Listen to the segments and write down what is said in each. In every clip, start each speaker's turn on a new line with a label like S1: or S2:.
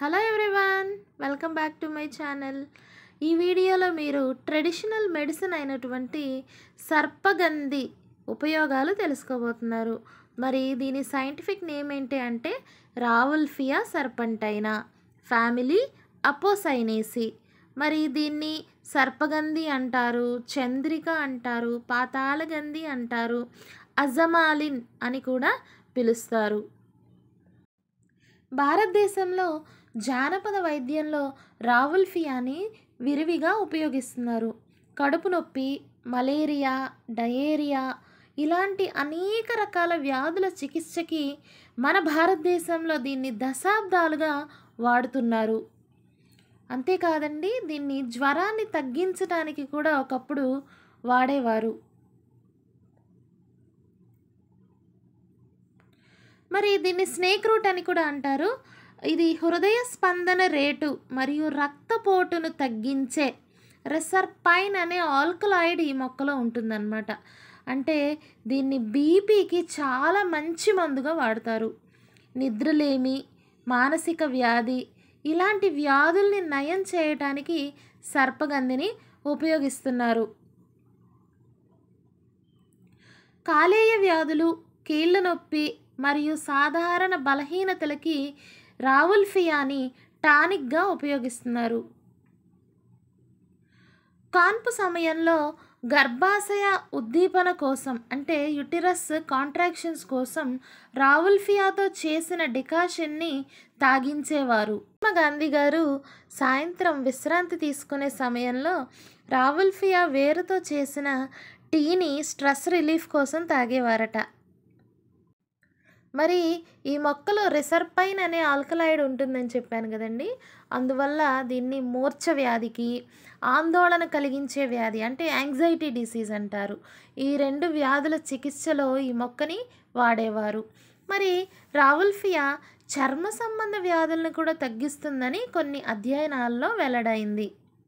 S1: Hello everyone, welcome back to my channel. ఈ వీడియోలో మీరు ట్రెడిషనల్ మెడిసిన్ అయినటువంటి సర్పగంధి ఉపయోగాలు తెలుసుకోబోతున్నారు. మరి దీని సైంటిఫిక్ నేమ్ ఏంటి అంటే రావుల్ఫియా సర్పంటైనా, ఫ్యామిలీ అపోసైనేసి. మరి దీన్ని సర్పగంధి అంటారు, చంద్రిక అంటారు, పాతాళగంధి అంటారు, అజమాలిన్ అని కూడా పిలుస్తారు. భారతదేశంలో జానపద వైద్యంలో రావుల్ఫియాని విరివిగా ఉపయోగిస్తున్నారు. కడుపు నొప్పి, మలేరియా, డయేరియా ఇలాంటి అనేక రకాల వ్యాధుల చికిత్సకి మన భారతదేశంలో దీన్ని దశాబ్దాలుగా వాడుతున్నారు. అంతేకాదండి, దీన్ని జ్వరాన్ని తగ్గించడానికి కూడా ఒకప్పుడు వాడేవారు. మరి దీన్ని స్నేక్ రూట్ అని కూడా అంటారు. ఇది హృదయ స్పందన రేటు మరియు రక్తపోటును తగ్గించే రెసర్పైన్ అనే ఆల్కలాయిడ్ ఈ మొక్కలో ఉంటుందన్నమాట. అంటే దీన్ని బీపీకి చాలా మంచి మందుగా వాడతారు. నిద్రలేమి, మానసిక వ్యాధి ఇలాంటి వ్యాధుల్ని నయం చేయటానికి సర్పగంధిని ఉపయోగిస్తున్నారు. కాలేయ వ్యాధులు, కీళ్ళ నొప్పి మరియు సాధారణ బలహీనతలకి రావుల్ఫియాని టానిక్గా ఉపయోగిస్తున్నారు. కాన్పు సమయంలో గర్భాశయ ఉద్దీపన కోసం అంటే యుటిరస్ కాంట్రాక్షన్స్ కోసం రావుల్ఫియాతో చేసిన డికాషన్ని తాగించేవారు. మహాత్మా గాంధీ గారు సాయంత్రం విశ్రాంతి తీసుకునే సమయంలో రావుల్ఫియా వేరుతో చేసిన టీని స్ట్రెస్ రిలీఫ్ కోసం తాగేవారట. మరి ఈ మొక్కలో రెసర్పైన్ అనే ఆల్కలాయిడ్ ఉంటుందని చెప్పాను కదండి. అందువల్ల దీన్ని మూర్ఛ వ్యాధికి, ఆందోళన కలిగించే వ్యాధి అంటే యాంగ్జైటీ డిసీజ్ అంటారు, ఈ రెండు వ్యాధుల చికిత్సలో ఈ మొక్కని వాడేవారు. మరి రావుల్ఫియా చర్మ సంబంధ వ్యాధులను కూడా తగ్గిస్తుందని కొన్ని అధ్యయనాల్లో వెల్లడైంది.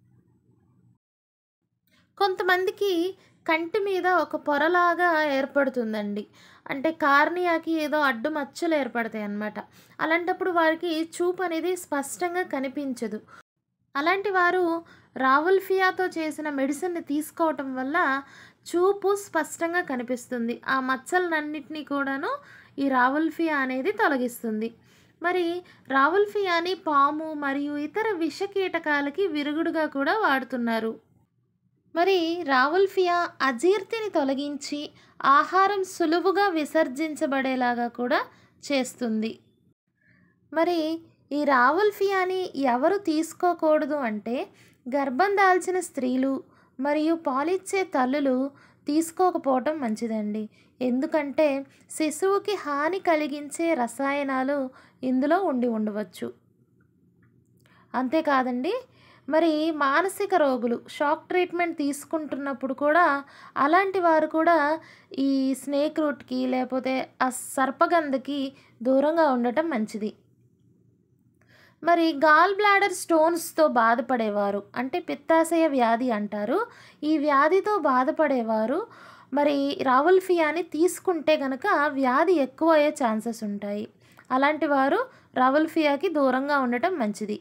S1: కొంతమందికి కంటి మీద ఒక పొరలాగా ఏర్పడుతుందండి. అంటే కార్నియాకి ఏదో అడ్డు మచ్చలు ఏర్పడతాయి అన్నమాట. అలాంటప్పుడు వారికి చూపు అనేది స్పష్టంగా కనిపించదు. అలాంటి వారు రావుల్ఫియాతో చేసిన మెడిసిన్ని తీసుకోవటం వల్ల చూపు స్పష్టంగా కనిపిస్తుంది. ఆ మచ్చలన్నింటినీ కూడాను ఈ రావుల్ఫియా అనేది తొలగిస్తుంది. మరి రావుల్ఫియాని పాము మరియు ఇతర విషకీటకాలకి విరుగుడుగా కూడా వాడుతున్నారు. మరి రావుల్ఫియా అజీర్తిని తొలగించి ఆహారం సులువుగా విసర్జించబడేలాగా కూడా చేస్తుంది. మరి ఈ రావుల్ఫియాని ఎవరు తీసుకోకూడదు అంటే గర్భం దాల్చిన స్త్రీలు మరియు పాలిచ్చే తల్లులు తీసుకోకపోవటం మంచిదండి. ఎందుకంటే శిశువుకి హాని కలిగించే రసాయనాలు ఇందులో ఉండవచ్చు. అంతేకాదండి, మరి మానసిక రోగులు షాక్ ట్రీట్మెంట్ తీసుకుంటున్నప్పుడు కూడా అలాంటి వారు కూడా ఈ స్నేక్ రూట్కి లేకపోతే ఆ సర్పగంధకి దూరంగా ఉండటం మంచిది. మరి గాల్ బ్లాడర్ స్టోన్స్తో బాధపడేవారు అంటే పిత్తాశయ వ్యాధి అంటారు, ఈ వ్యాధితో బాధపడేవారు మరి రావుల్ఫియాని తీసుకుంటే కనుక వ్యాధి ఎక్కువ అయ్యే ఛాన్సెస్ ఉంటాయి. అలాంటి వారు రావుల్ఫియాకి దూరంగా ఉండటం మంచిది.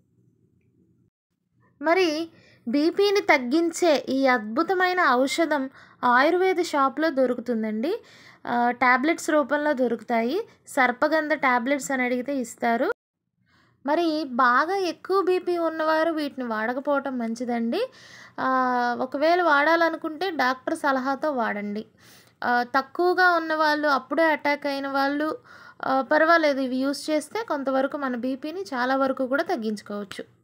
S1: మరి బీపీని తగ్గించే ఈ అద్భుతమైన ఔషధం ఆయుర్వేద షాప్లో దొరుకుతుందండి. ట్యాబ్లెట్స్ రూపంలో దొరుకుతాయి. సర్పగంధ ట్యాబ్లెట్స్ అని అడిగితే ఇస్తారు. మరి బాగా ఎక్కువ బీపీ ఉన్నవారు వీటిని వాడకపోవటం మంచిదండి. ఒకవేళ వాడాలనుకుంటే డాక్టర్ సలహాతో వాడండి. తక్కువగా ఉన్నవాళ్ళు, అప్పుడే అటాక్ అయిన వాళ్ళు పర్వాలేదు, ఇవి యూస్ చేస్తే కొంతవరకు మన బీపీని చాలా వరకు కూడా తగ్గించుకోవచ్చు.